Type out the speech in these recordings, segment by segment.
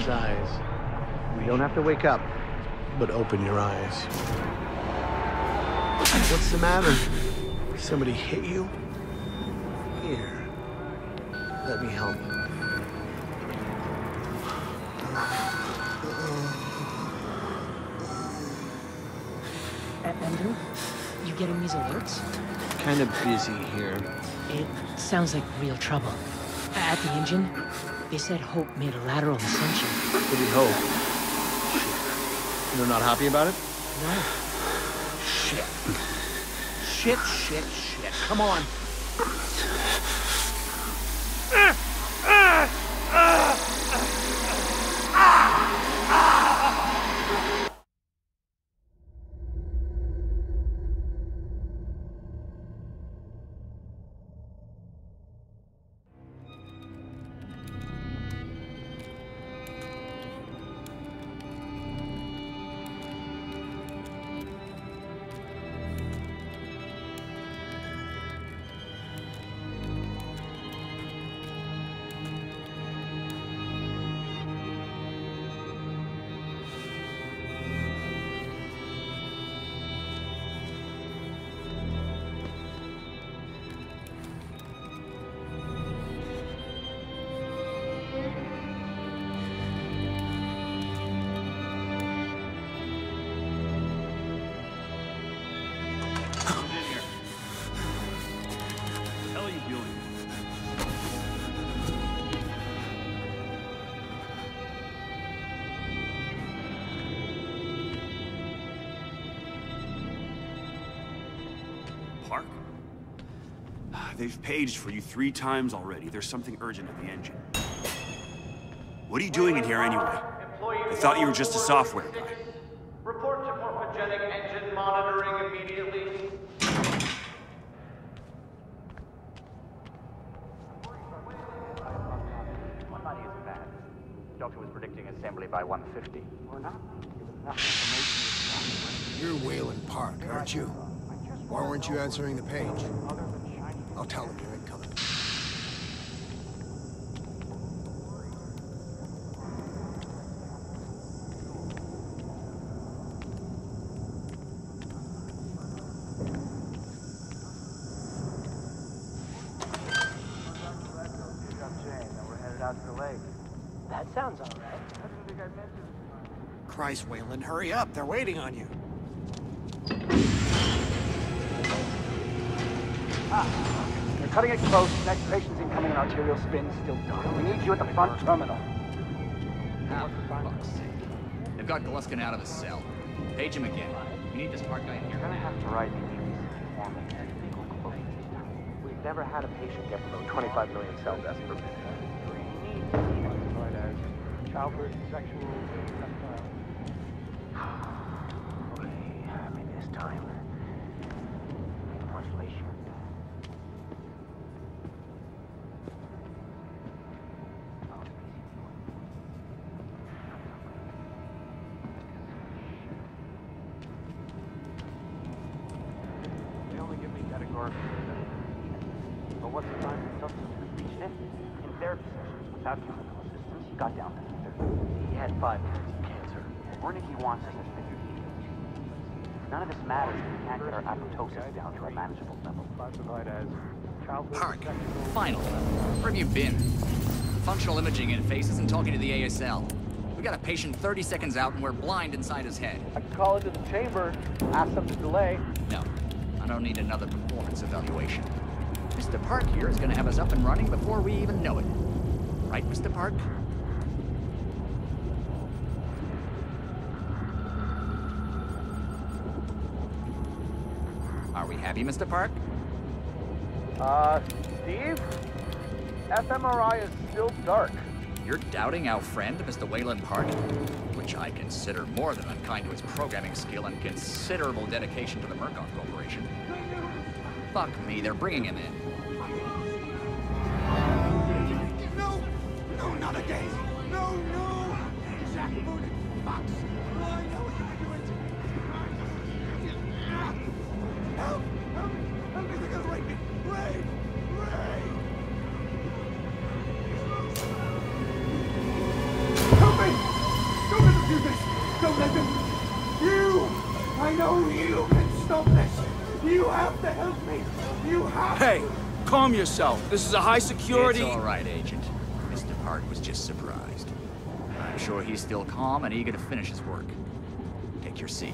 eyes. You don't have to wake up, but open your eyes. What's the matter? Somebody hit you? Here, let me help. Andrew, you getting these alerts? Kind of busy here. It sounds like real trouble. At the engine, they said Hope made a lateral ascension. What do you hope? They're not happy about it? No. Shit. Come on. Park? They've paged for you 3 times already. There's something urgent at the engine. What are you doing in here anyway? I thought you were just a software guy. Report to morphogenic engine monitoring immediately. One body is bad. Doctor was predicting assembly by 150. We're not given enough information. You're Wayland Park, aren't you? Why weren't you answering the page? I'll tell them you're incoming. That sounds all right. Christ, Wayland, hurry up. They're waiting on you. They're cutting it close. Next patient's incoming, arterial spin still dark. We need you at the front terminal. Now, for fuck's sake. They've got Gluskin out of his cell. Page him again. We need this Park guy in here. You're gonna have to write me We've never had a patient get below 25 million cell deaths per minute. Childbirth, sexual, maybe this time. Modulation. They only give me categorical. But what's the time for substance reached it? In therapy sessions, without chemical assistance, he got down to 30. He had 5 years of cancer. Wernicke wants us to figure none of this matters if we can't get our apoptosis down to a manageable level. Park, final. Where have you been? Functional imaging interface isn't talking to the ASL. We got a patient 30 seconds out and we're blind inside his head. I can call into the chamber, ask them to delay. No, I don't need another performance evaluation. Mr. Park here is gonna have us up and running before we even know it. Right, Mr. Park? Are we happy, Mr. Park? Steve? fMRI is still dark. You're doubting our friend, Mr. Wayland Park? Which I consider more than unkind to his programming skill and considerable dedication to the Murkoff Corporation. Fuck me, they're bringing him in. No, not again. No. Jackbooted fox. I know what you're doing. Help me, they're gonna rape me. Ray. Help me. this! Don't let them... You! I know you can stop this! You have to help me! You have to! Hey, calm yourself. This is a high security... It's all right, Agent. Mr. Park was just surprised. I'm sure he's still calm and eager to finish his work. Take your seat.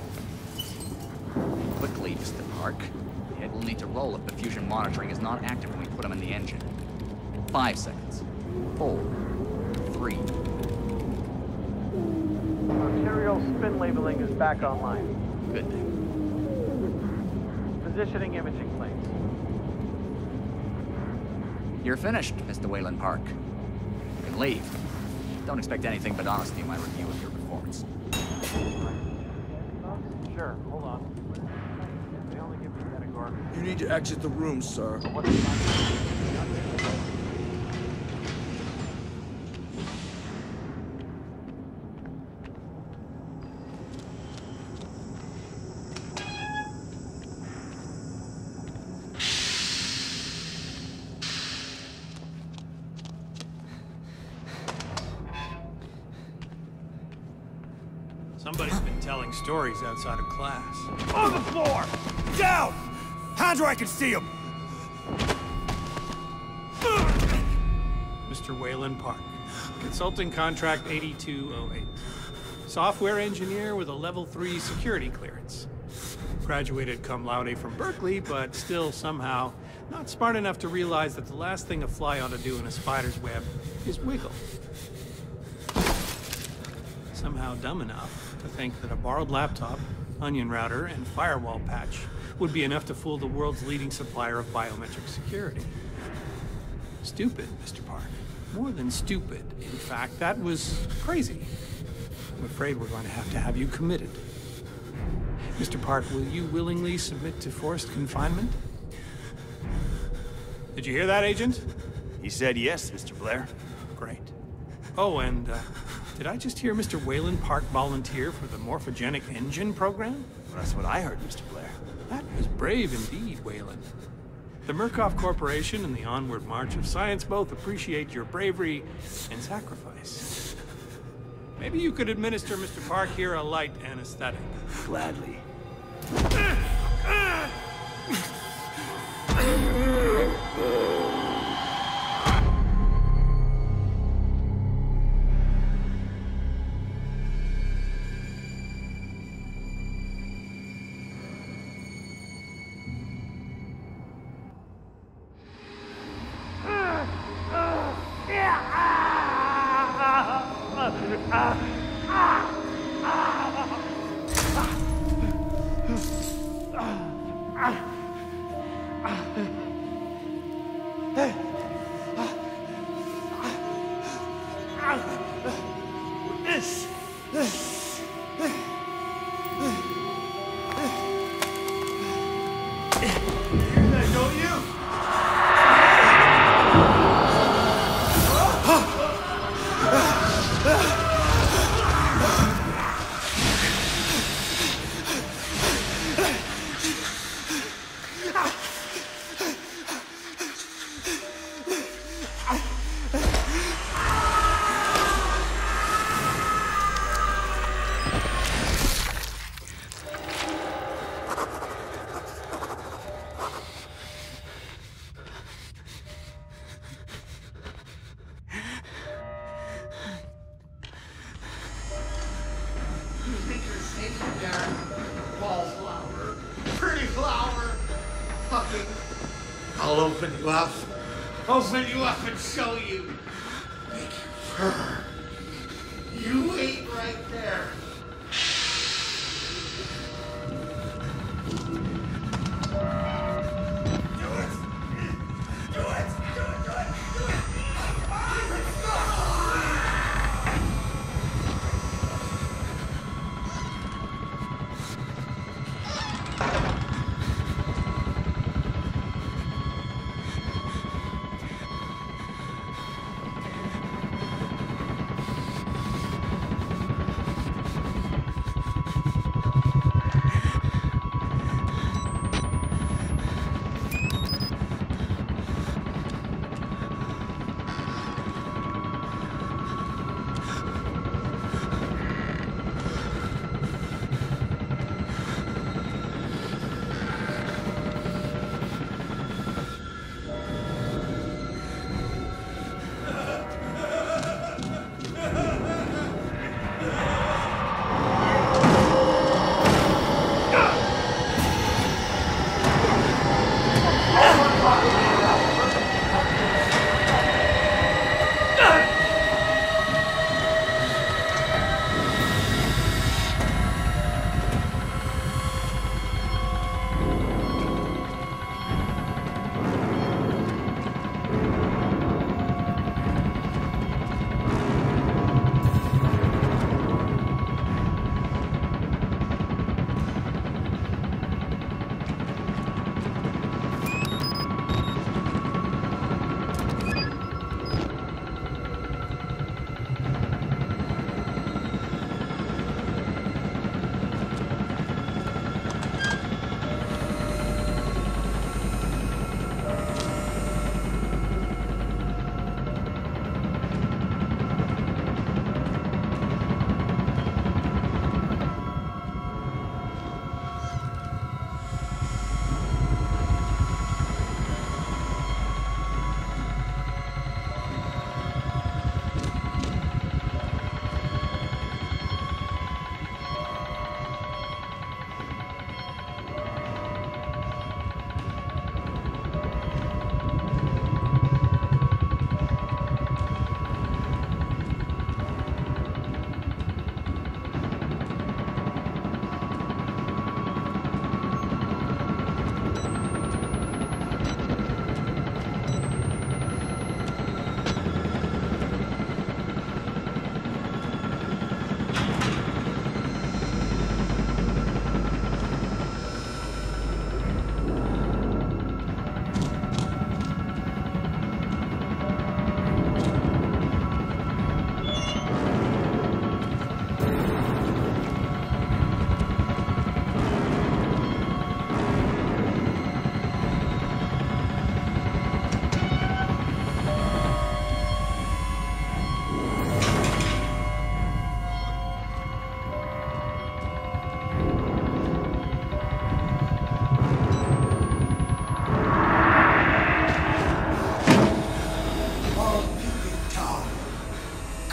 Quickly, Mr. Park. The head will need to roll if the fusion monitoring is not active when we put him in the engine. 5 seconds. 4, 3. Arterial spin labeling is back online. Good thing. Positioning imaging planes. You're finished, Mr. Wayland Park. You can leave. Don't expect anything but honesty in my review of your performance. Sure, hold on. They only give me category. You need to exit the room, sir. What's the time? Somebody's been telling stories outside of class. On the floor! Down! Hands where I can see him! Mr. Wayland Park, Consulting Contract 8208. Software engineer with a level 3 security clearance. Graduated cum laude from Berkeley, but still somehow not smart enough to realize that the last thing a fly ought to do in a spider's web is wiggle. Somehow dumb enough to think that a borrowed laptop, onion router, and firewall patch would be enough to fool the world's leading supplier of biometric security. Stupid, Mr. Park. More than stupid. In fact, that was crazy. I'm afraid we're going to have you committed. Mr. Park, will you willingly submit to forced confinement? Did you hear that, Agent? He said yes, Mr. Blair. Great. Oh, and did I just hear Mr. Wayland Park volunteer for the Morphogenic Engine program? Well, that's what I heard, Mr. Blair. That was brave indeed, Wayland. The Murkoff Corporation and the Onward March of Science both appreciate your bravery and sacrifice. Maybe you could administer Mr. Park here a light anesthetic. Gladly. I'll open you up. Open you up and show you. Make you purr. You wait right there.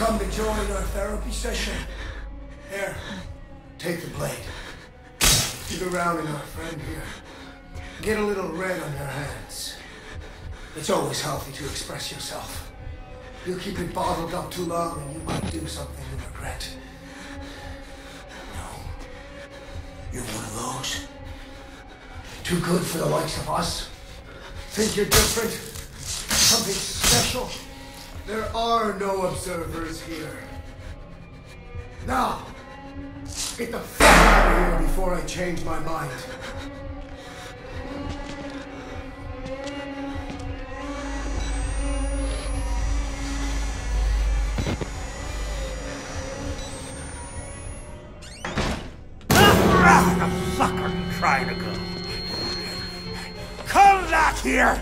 come to join our therapy session? Here, take the blade. Dig around in our friend here. Get a little red on your hands. It's always healthy to express yourself. You keep it bottled up too long and you might do something you regret. No. You're one of those. Too good for the likes of us. Think you're different? Something special? There are no observers here. Now, get the fuck out of here before I change my mind. Where the fuck are you trying to go? Come back here!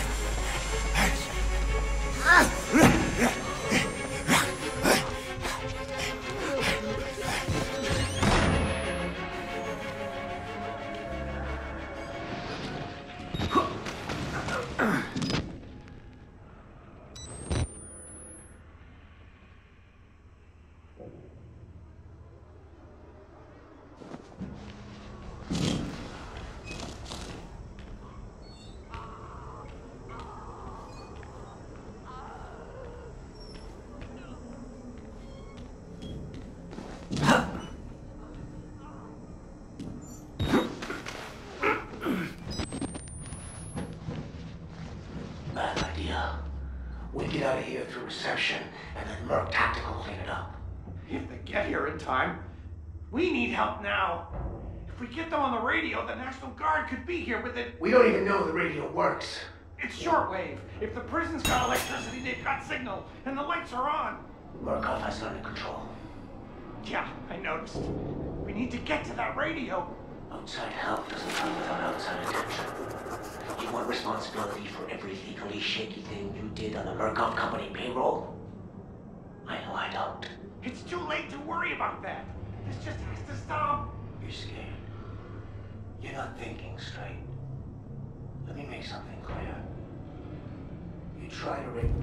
Bad idea. We get out of here through reception and let Merc Tactical clean it up. If they get here in time, we need help now. If we get them on the radio, the National Guard could be here within... We don't even know the radio works. It's shortwave. If the prison's got electricity, they've got signal, and the lights are on. Murkoff has it under control. Yeah, I noticed. We need to get to that radio. Outside help doesn't come without outside attention. You want responsibility for every legally shaky thing you did on the Murkoff Company payroll? I know I don't. It's too late to worry about that. This just has to stop. You're scared. You're not thinking straight. Let me make something clear. You try to rape...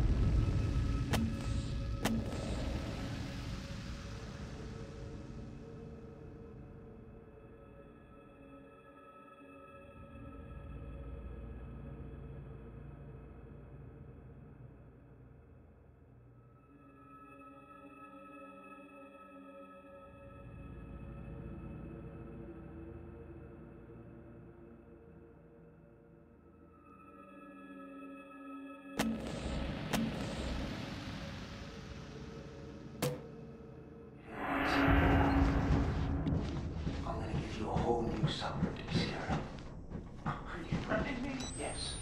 Something to be scared of. Are you threatening me? Yes.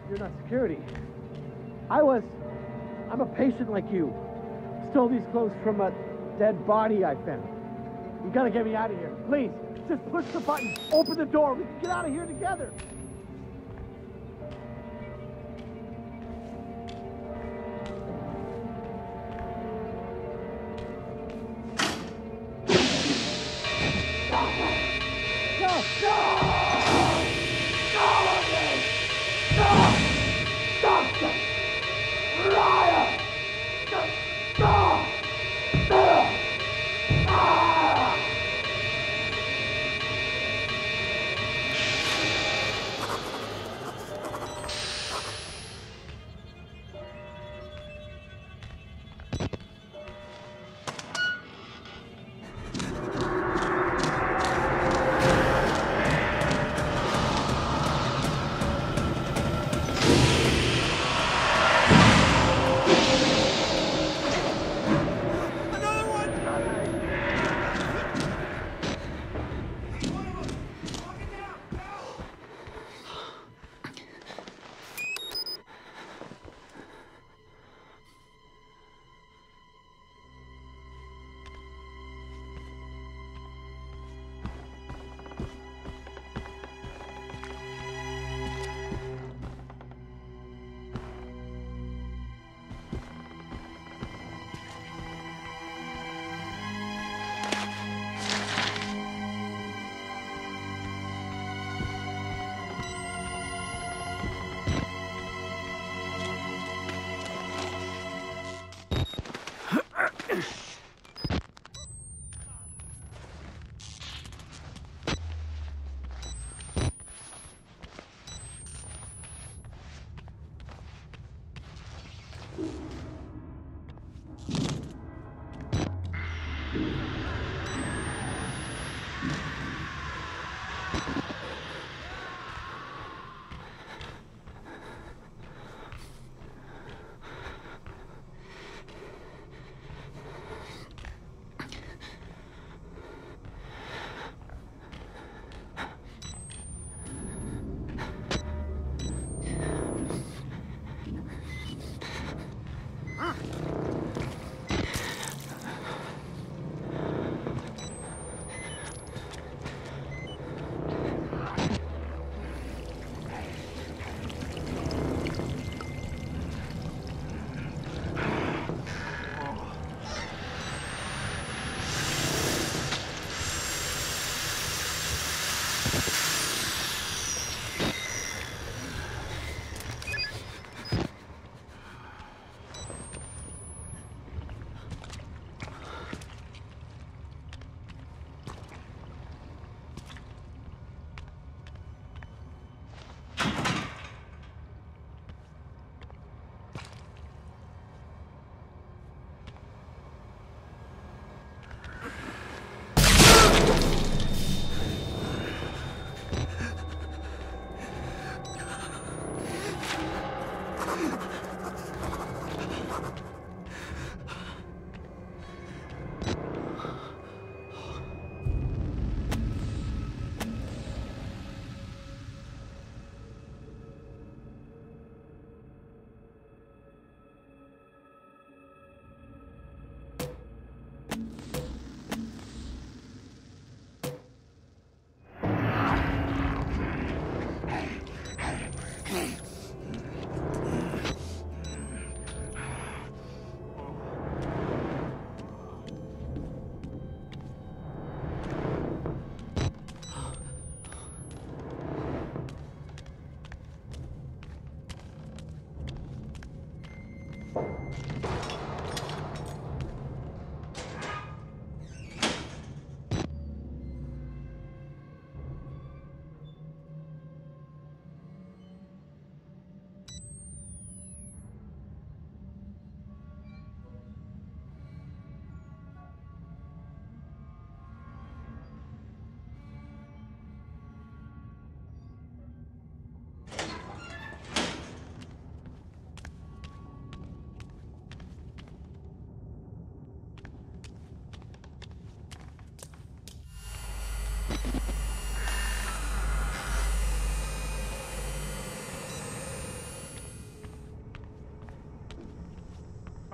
You're not security. I'm a patient like you. Stole these clothes from a dead body I found. You gotta get me out of here. Please, just push the button. Open the door. We can get out of here together.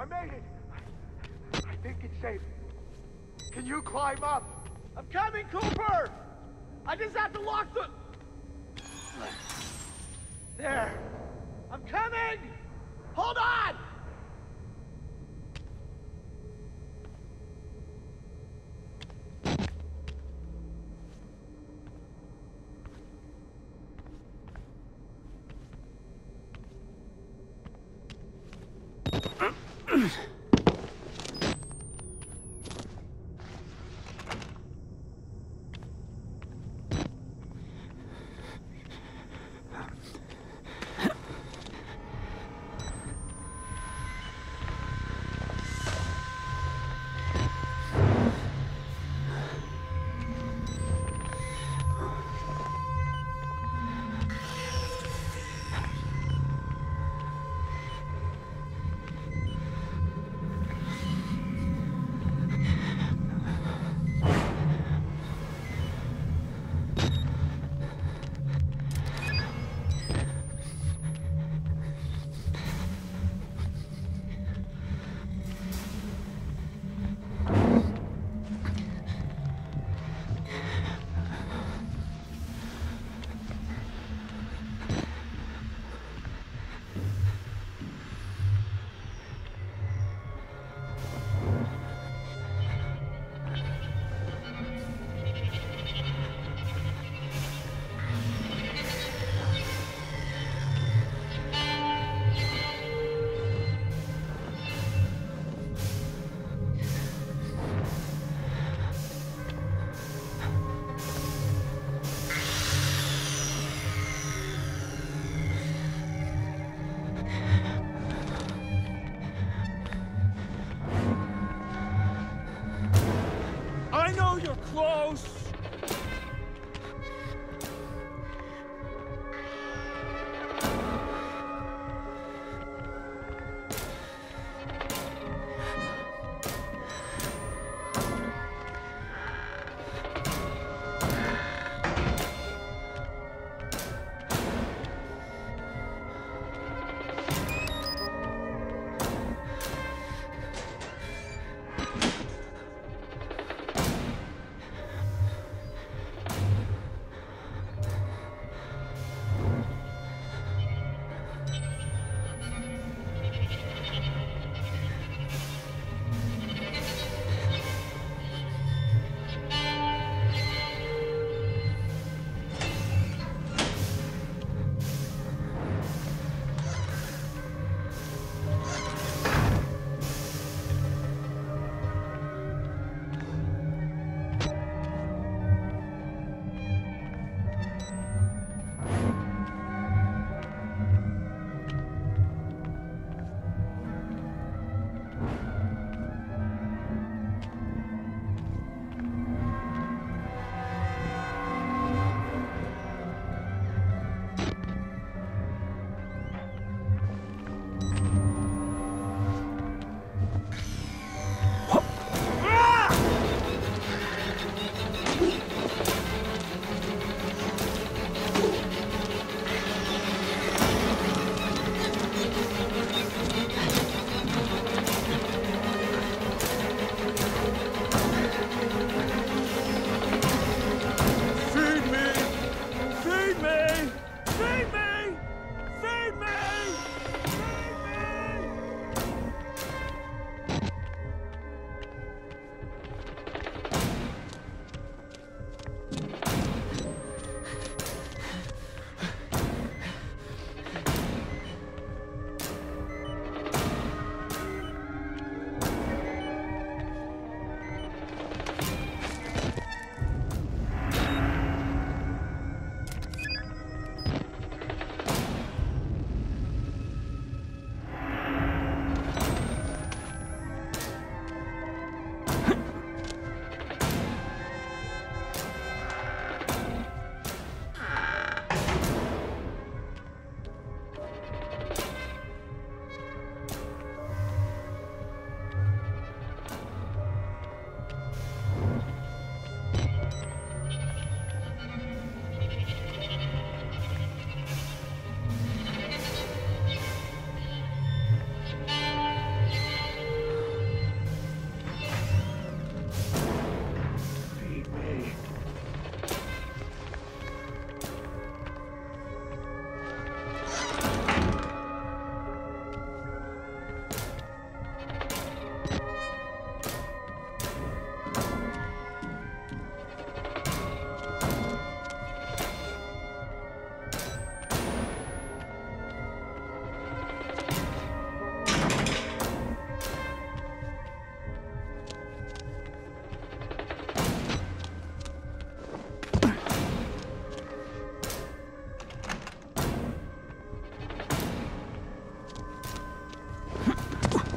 I made it. I think it's safe. Can you climb up? I'm coming, Cooper! I just have to lock the... There. I'm coming! Hold on!